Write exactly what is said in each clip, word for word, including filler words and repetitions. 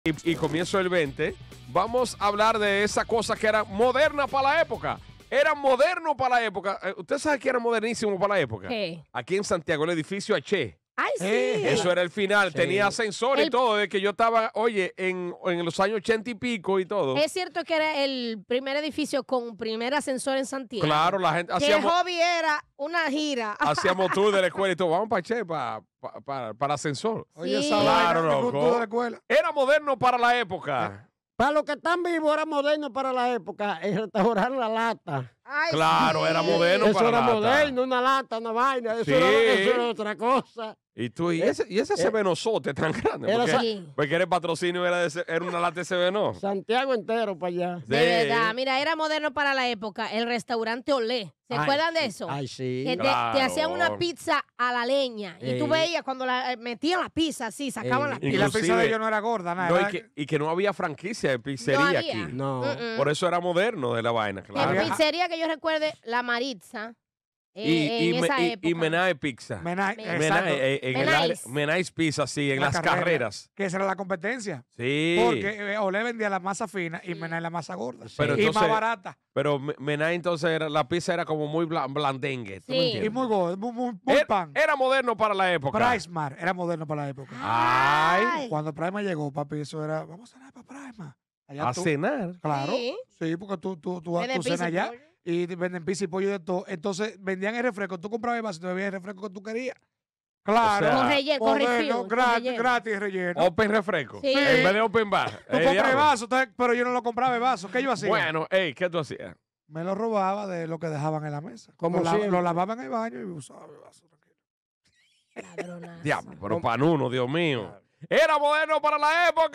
Y, y comienzo el veinte, vamos a hablar de esa cosa que era moderna para la época. Era moderno para la época. Eh, ¿Usted sabe que era modernísimo para la época? ¿Qué? Aquí en Santiago, el edificio H. ¡Ay, sí! Eh, eso era el final. Sí. Tenía ascensor y El- todo. De que yo estaba, oye, en, en los años ochenta y pico y todo. Es cierto que era el primer edificio con primer ascensor en Santiago. Claro, la gente Que hacíamos, hobby era una gira. hacíamos tour de la escuela y todo. Vamos para Che, para, para, para ascensor. Oye, Sí. esa Claro, vaina, loco. tú de la escuela. Era moderno para la época. Para los que están vivos era moderno para la época el restaurar la lata. Ay, Claro, sí. era moderno Eso para era lata. moderno, una lata, una vaina. Eso, Sí. era, eso era otra cosa. Y tú, y ese, y ese sevenosote tan grande. Era Porque, Sí. porque era el patrocinio, era, de ese- era una lata de seveno. Santiago entero para allá. De Sí. verdad, mira, era moderno para la época. El restaurante Olé. ¿Se Ay, acuerdan de sí. eso? Ay, sí. Que te, Claro. te hacían una pizza a la leña. Y tú Eh. veías cuando la, eh, metían la pizza así, sacaban Eh. la Y pizza. la Inclusive- pizza de ellos no era gorda, nada. No, y, era- que, y que no había franquicia de No pizzería había. aquí. No. Mm-mm. Por eso era moderno de la vaina, En claro. Había- pizzería que yo recuerde, la Maritza. eh, Y, y, en me- esa y- época. y Menae Pizza. Mena- Mena- exacto. Menae, eh, en el Menai's. área- Menai's Pizza, sí, en La las carrera, carreras. Que esa era la competencia. Sí. Porque eh, Olé vendía la masa fina y Menai la masa gorda. Pero y entonces- más barata. Pero Me- Menai entonces, era, la pizza era como muy bla- blandengue. ¿tú me Sí. entiendes? Y muy gorda, muy, muy, muy Era, pan. era moderno para la época. Pricemar era moderno para la época. Ay, Cuando Prima llegó, papi, eso era, vamos a cenar para Prima. Allá a tú- cenar. Claro. Sí. Sí, porque tú, tú, tú, Venden tú pizza cenas y allá pollo. y te venden pizza y pollo de todo. Entonces vendían el refresco. Tú comprabas el vaso y te bebías el refresco que tú querías. Claro. O sea, Con relleno, con moderno, refill, con gratis, relleno. gratis relleno. Open refresco. Sí. En vez de open bar. Tú Eh, compré diablo. vaso, entonces, pero yo no lo compraba el vaso. ¿Qué yo hacía? Bueno, ey, ¿qué tú hacías? Me lo robaba de lo que dejaban en la mesa. Como lo, la- siempre. lo lavaba en el baño y usaba el vaso. tranquilo. Ladronazo. Diablo, pero panuno, Dios mío. Era moderno para la época.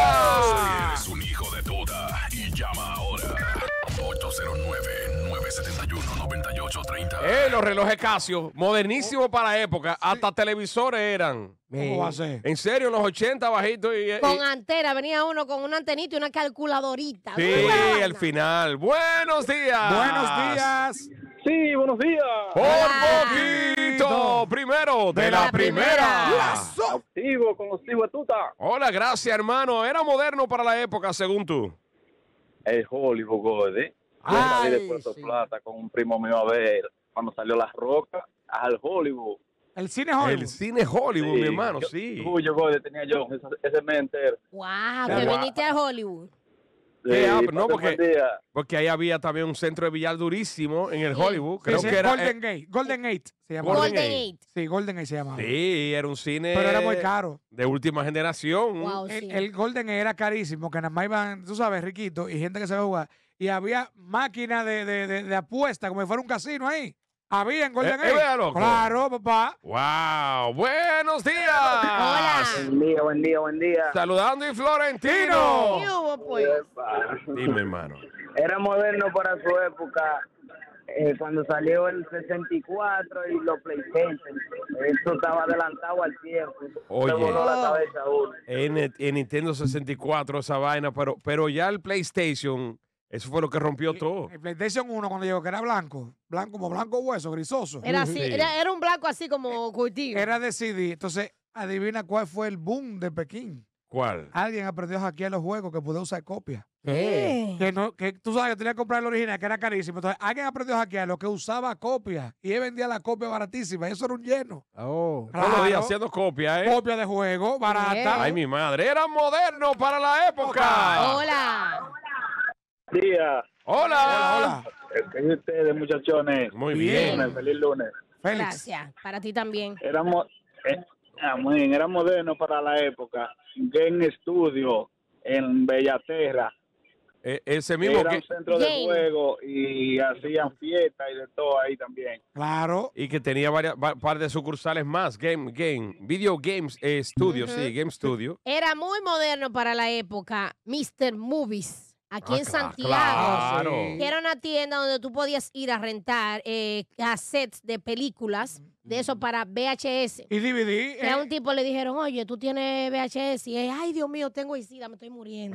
Eres un hijo de toda y llama ahora. ocho cero nueve, nueve siete uno, nueve ocho tres cero. Eh, los relojes Casio, modernísimo para la época. Hasta televisores eran. ¿Cómo va a ser? En serio, en los ochenta bajitos. Y, y- Con antena, venía uno con una antenita y una calculadorita. sí, Muy buena. el final. Buenos días. Buenos días. Sí, buenos días. Por Hola. poquito. Primero de, De la, la primera. primera. Activo con los Tuta. Hola, gracias, hermano. Era moderno para la época, según tú. El Hollywood Gordy. Yo Ay, salí de Puerto sí. Plata con un primo mío a ver cuando salió Las Rocas al Hollywood. El cine Hollywood. El cine Hollywood, mi hermano, Yo- sí. Julio Gordy tenía yo, ese, ese mes entero. Wow, Qué que guau. viniste a Hollywood. Sí, ah, Sí, no, pasé porque- buen día. Porque ahí había también un centro de billar durísimo en el Sí. Hollywood. Sí, Creo sí, que era. Golden eh, Gate. Golden Gate se llamaba. Golden Golden Gate. Eight. Sí, Golden Gate se llamaba. sí, era un cine. Pero era muy caro. De última generación. Wow, El, sí. el Golden Gate era carísimo, que nada más iban, tú sabes, riquitos y gente que se va a jugar. Y había máquinas de, de, de, de apuesta, como si fuera un casino ahí. Había en Golden Eh, Gate. eh, vea, loco. Claro, papá. ¡Wow! ¡Buenos días! Hola. Buen día, buen día, buen día. Saludando y Florentino. ¿Qué hubo, pues? Dime, hermano. Era moderno para su época eh, cuando salió el sesenta y cuatro y los PlayStation. Eso estaba adelantado al tiempo. Oye. Se voló la cabeza a uno. En, en Nintendo sesenta y cuatro esa vaina, pero, pero ya el PlayStation, eso fue lo que rompió todo. El PlayStation uno cuando llegó, que era blanco. Blanco como blanco hueso, grisoso. Era así, Sí. era, era un blanco así como curtido. Era de C D. Entonces, adivina cuál fue el boom de Pekín. ¿Cuál? Alguien aprendió a hackear los juegos que podía usar copias. ¿Qué? Que no, que tú sabes que tenía que comprar el original, que era carísimo. Entonces, alguien aprendió a hackear lo que usaba copias y él vendía la copia baratísima. Y eso era un lleno. Oh. Todos los días Claro. haciendo copia, ¿eh? Copia de juego, barata. Ay, mi madre. Era moderno para la época. Hola. Día. Hola. Hola, hola. ¿Qué es ustedes, muchachones? Muy Bien. bien. Feliz lunes. Félix. Gracias. Para ti también. Éramos, eh, ah, muy bien, era moderno para la época. Game Studio en Bellaterra. Eh, ese mismo Era que, un centro Game. de juego y hacían fiestas y de todo ahí también. Claro. y que tenía varias va- par de sucursales más. Game, Game, Video Games eh, Studio, Ujú. sí, Game Studio. Era muy moderno para la época. mister Movies. Aquí Ah, en cla- Santiago. Claro. Que era una tienda donde tú podías ir a rentar eh, cassettes de películas, de eso para V H S. Y D V D. Que a eh, un tipo le dijeron, oye, tú tienes V H S. Y él, ay, Dios mío, tengo SIDA, me estoy muriendo.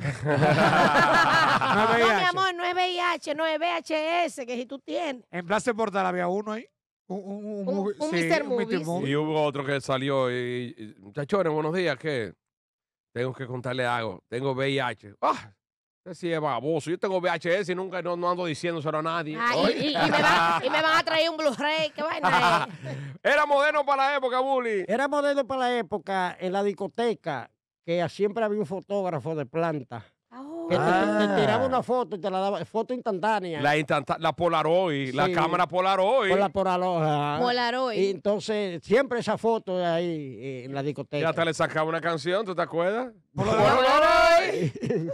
no no, es mi V I H. amor, no es V I H, no es V H S, que si tú tienes. En Plaza Portal había uno ahí. Un, un, un, Un- movie- un sí, mister un mister Movies. Movie. Y hubo otro que salió y, y, muchachones, buenos días, ¿qué? tengo que contarle algo. Tengo V I H. Ah, ese sí es baboso. Yo tengo V H S y nunca no, no ando diciéndoselo a nadie. Ah, y, y- y me van, y me van a traer un Blu-ray. ¿Qué vaina es? Era moderno para la época, Bully. Era moderno para la época en la discoteca que siempre había un fotógrafo de planta. Oh. Que te, te- te Ah. tiraba una foto y te la daba, foto instantánea. La, instantá- la Polaroid, la Sí. cámara Polaroid. Con la poraloja. Polaroid. Y entonces, siempre esa foto de ahí eh, en la Y discoteca. hasta le sacaba una canción, ¿tú te acuerdas? Polaroid.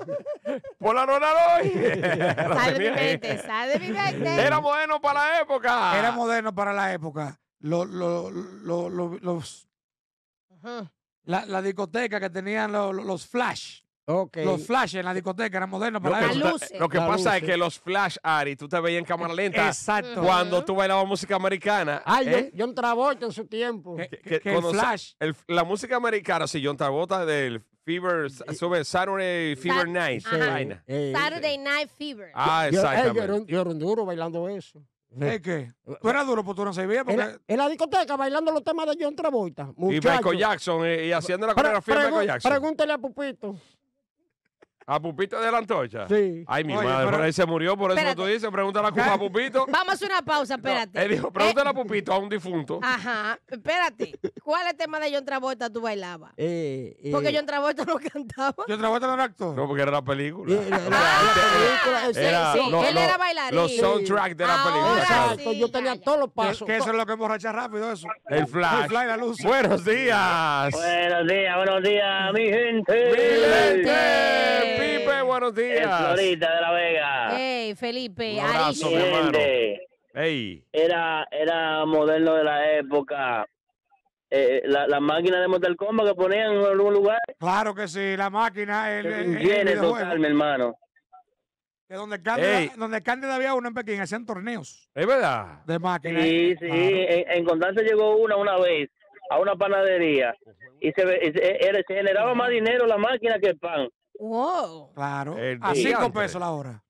Polaroid. Lo Sal de mi tenía ahí. mente, sal de mi mente. Era moderno para la época. Era moderno para la época. Lo- lo- lo- lo- los, Ujú. la, la discoteca que tenían lo- lo- los flash. Ok. Los flash en la discoteca eran modernos Lo para que, la Las época. tú te- luces. lo que Las pasa es luces. que los flash, Ari, tú te veías en cámara lenta Exacto. cuando tú bailabas música americana. Ay, ¿eh? John, John Travolta en su tiempo. Que, que- que- que el cuando sa- flash. el- la música americana, si John Travolta del Fever, sube Saturday Fever Sa- Night. Ajá. vaina. Eh, Saturday Night Fever. Ah, yo, eh, yo exactamente. era un- yo era un duro bailando eso. ¿Es que? Tú eras duro, pues tú no sabías. En Porque la, en la discoteca bailando los temas de John Travolta. y Muchacho. Michael Jackson, eh, y haciendo la Pre- coreografía de pregu- Michael Jackson. Pregúntale a Pupito. A Pupito de la Antorcha. Sí. Ay, mi Oye, madre, pero- por ahí se murió, por eso que tú Espérate. dices, pregúntale a Cupa a Pupito. Vamos a hacer una pausa, espérate. Él dijo, pregúntale a Pupito, a un difunto. Ajá, espérate. ¿Cuál es el tema de John Travolta tú bailabas? Eh, eh, Porque John Travolta no cantaba. yo trabajo en un actor. No, porque era la película. eh, la, la- la película, eh, sí, Era- sí, lo- él lo- era bailarín. Los soundtracks de la Ahora película. sí. Exacto, yo tenía ya, ya. todos los Que, pasos. que eso es lo que emborracha rápido, eso. El flash. El flash, la luz. Buenos días. Buenos días, buenos días, mi gente. Mi gente. Eh. Pipe, buenos En días. Florida de la Vega. Ey, Felipe, Un abrazo, Arish. mi Mi hermano. gente, Ey. era, era moderno de la época. Eh, la, la máquina de Mortal Kombat que ponían en algún lugar. Claro que sí, la máquina, el, el, el Llene videojuego. total, mi hermano. Que donde Cándida, Ey. donde Cándida había uno en Pekín, hacían torneos Es verdad. de máquinas. Sí, sí. Claro. En, en Constanza llegó una una vez a una panadería y se, ve- y se, era- se generaba más dinero la máquina que el pan. Wow. Claro. El A cinco gigante. pesos la hora.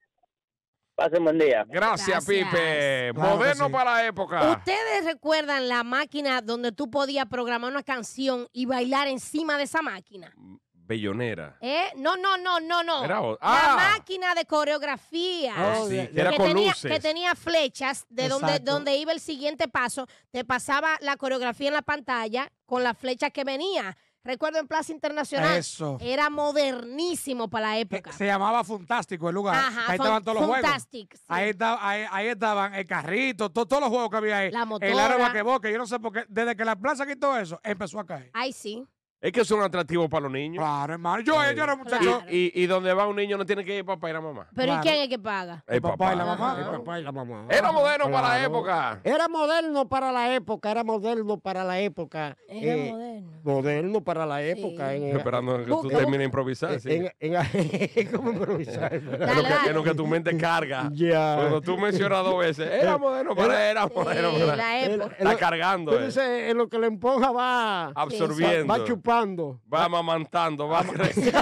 Pasen buen día. Gracias, Gracias. Pipe. Claro que Moderno sí. para la época. ¿Ustedes recuerdan la máquina donde tú podías programar una canción y bailar encima de esa máquina? Bellonera. ¿Eh? No, no, no, no, no. Era o- La ah. máquina de coreografía. Oh, Sí, ya- que era que con tenía, luces. que tenía flechas de donde, Exacto. donde iba el siguiente paso. Te pasaba la coreografía en la pantalla con la flecha que venía. Recuerdo en Plaza Internacional. Eso. Era modernísimo para la Que época. se llamaba Fantástico el lugar. Ajá, ahí Fun- estaban todos los juegos. Fantastic, sí. Ahí, estaba- ahí, ahí estaban el carrito, to- todos los juegos que había ahí. La El motora. aro vaquebol, que yo no sé por qué. Desde que la plaza quitó eso, empezó a caer. Ay, sí. Es que son atractivos para los niños. Claro, hermano. Yo, yo era un muchacho. Claro. Y, y donde va un niño no tiene que ir papá y la mamá. Pero Claro. ¿y quién es que paga? El papá y la papá. mamá. El papá y la mamá. Era moderno para la Claro. época. Era moderno para la época, era moderno para la época. Era eh, moderno. moderno para la época. En, Esperando que tú Busca- termines de improvisar. sí. en, en- ¿Cómo improvisar? Es lo Dale, que, dale. es lo que tu mente carga. Ya. Cuando tú mencionas dos veces, era moderno para era moderno Sí, para la El- época. Está el- cargando, Tú eh. dices, en lo que la esponja va, absorbiendo, va chupando. va amamantando, va creciendo.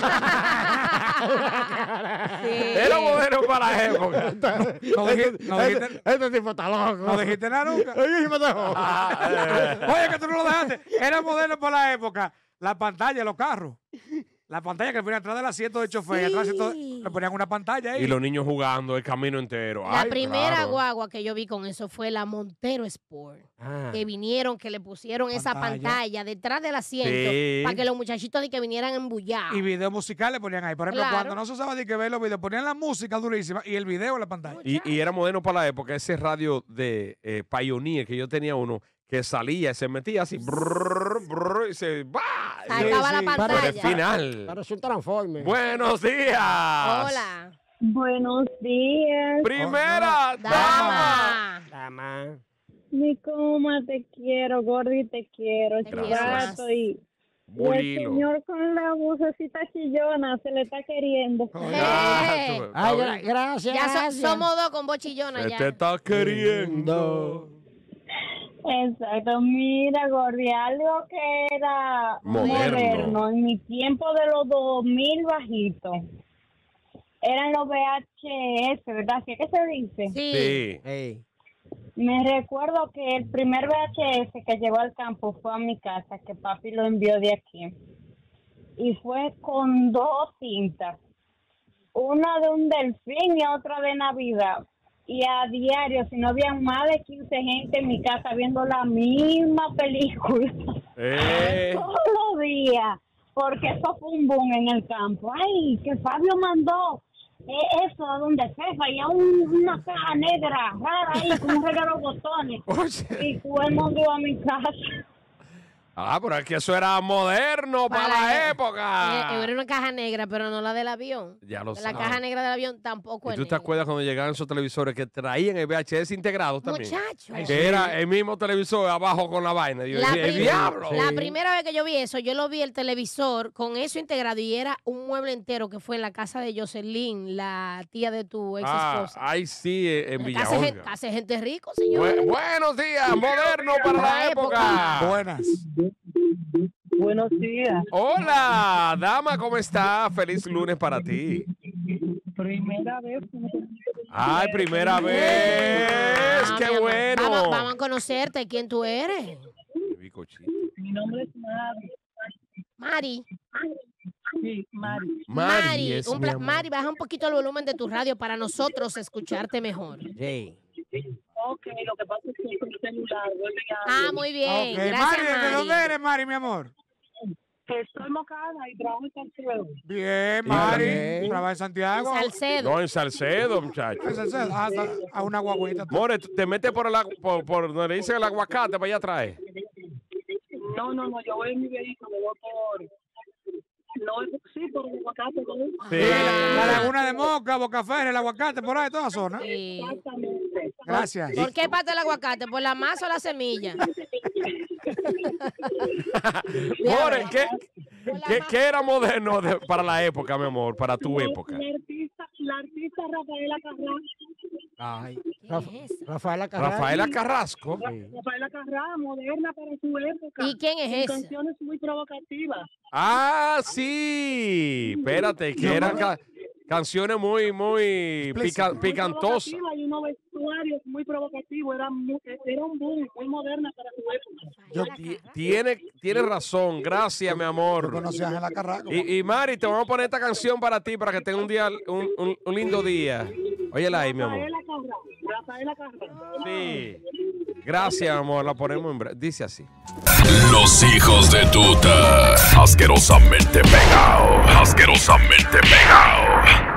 Sí. Era moderno para la época. No dijiste, no este, dijiste, este tipo está loco. no dijiste nada nunca. Ay, me dejó. Ah, eh. Oye, que tú no lo dejaste. Era moderno para la época. La pantalla, los carros. La pantalla que venía atrás del asiento de chofer. Sí. Atrás del asiento- le ponían una pantalla ahí. Y los niños jugando el camino entero. La Ay, primera claro. guagua que yo vi con eso fue la Montero Sport. Ah. Que vinieron, que le pusieron esa Pantalla. pantalla detrás del asiento Sí. para que los muchachitos de que vinieran embullados. Y videos musicales le ponían ahí. Por ejemplo, Claro. cuando no se usaba de que ver los videos, ponían la música durísima y el video en la pantalla. Y, y era moderno para la época ese radio de eh, Pioneer que yo tenía uno que salía y se metía así brrr, brrr, y se ¡bah! Sacaba Sí, la sí. Por el pantalla. final. Parece un transforme. Buenos días. Hola. Buenos días, Primera dama. Dama. Dama. mi coma, te quiero, Gordy, te quiero, Te chivato, y, y el Bulilo. señor con la vocecita chillona se le está queriendo. Ah, Eh. tú- Ay, está gra- bien. gracias. Ya so- gracias. somos dos con bochillona Se ya. te está queriendo. Exacto, mira, Gordy, algo que era Moderno. moderno, en mi tiempo de los dos mil bajitos, eran los V H S, ¿verdad? ¿Qué, qué se dice? Sí. Sí. Ey. Me recuerdo que el primer V H S que llegó al campo fue a mi casa, que papi lo envió de aquí. y fue con dos cintas. Una de un delfín y otra de Navidad. Y a diario, si no había más de quince gente en mi casa viendo la misma película. Eh. Todos los días. Porque eso fue un boom en el campo. Ay, que Fabio mandó eh, eso a donde Cefa y a un, una caja negra rara ahí con un regalo de botones. Oye. Y todo el mundo iba a mi casa. Ah, pero es que eso era moderno para, Para la la- época. Eh, era una caja negra, pero no la del avión. Ya lo La sabes. caja negra del avión tampoco ¿Y es tú te negra. acuerdas cuando llegaban esos televisores que traían el V H S integrado también? Muchacho. Ay, Que sí. era el mismo televisor abajo con la vaina. Yo La, decía, ¡el prim- diablo! la primera vez que yo vi eso, yo lo vi el televisor con eso integrado y era un mueble entero que fue en la casa de Jocelyn, la tía de tu ex Ah, esposa. ahí sí, eh, en Casa gen- Villaolga. casa de gente rico, señor. Bu- buenos días, moderno para la época. Buenas. Buenos días. Hola, dama, ¿cómo está? Feliz lunes para ti. Primera vez. Ay, primera vez. Ah, ¡Qué mi amor. bueno! Vamos, vamos a conocerte, quién tú eres. Mi cochito. Mi nombre es Mari. Mari. Sí, Mari. Mari es un mi pla- amor. Mari, baja un poquito el volumen de tu radio para nosotros escucharte mejor. Sí. Ok, lo que pasa es que es un celular. vuelve a- Ah, muy bien. Ok, Gracias, Mari, ¿de Mari. dónde eres, Mari, mi amor? Que estoy mocada y trabajo en Salcedo. Bien, Mari. bien. Trabaja en Santiago. Salcedo. No, en Salcedo, muchacho. En Salcedo. Ah, está- a una guaguita. More, tú te metes por, el, agu- por, por donde le dicen el aguacate para allá atrás. No, no, no, yo voy en mi vehículo, voy por... No, sí, por el aguacate, ¿no? Sí. La laguna de Moca, Bocaferre, el aguacate, por ahí, toda la zona. Sí. Exactamente. Gracias. ¿Por qué parte el aguacate? ¿Por la masa o la semilla? More, ¿qué, Por la qué, masa. qué era moderno de- para la época, mi amor? Para tu época. La artista, la artista Rafaela Carrá. Ay. ¿Qué Raf- es eso? Rafaela Carrasco. Rafaela Carrasco. Rafaela Carrá, moderna para su época. ¿Y quién es Con ese? canciones muy provocativas. Ah, sí. Espérate, que eran ca- canciones muy, muy pica- Muy picantosas. provocativas y unos vestuarios muy provocativos. Era, mu- era un boom, muy moderna para su época. Yo Ti- Tiene, tiene razón. Gracias, mi yo amor. conocí a Ángela Carrasco. Y, y Mari, te vamos a poner esta canción para ti, para que tenga un día, un, un- un lindo día. Óyela ahí, mi amor. Rafaela Carrá. Rafaela Carrá. Sí. Gracias, amor. La ponemos en breve. Dice así. Los hijos de tuta. Asquerosamente pegado. Asquerosamente pegado.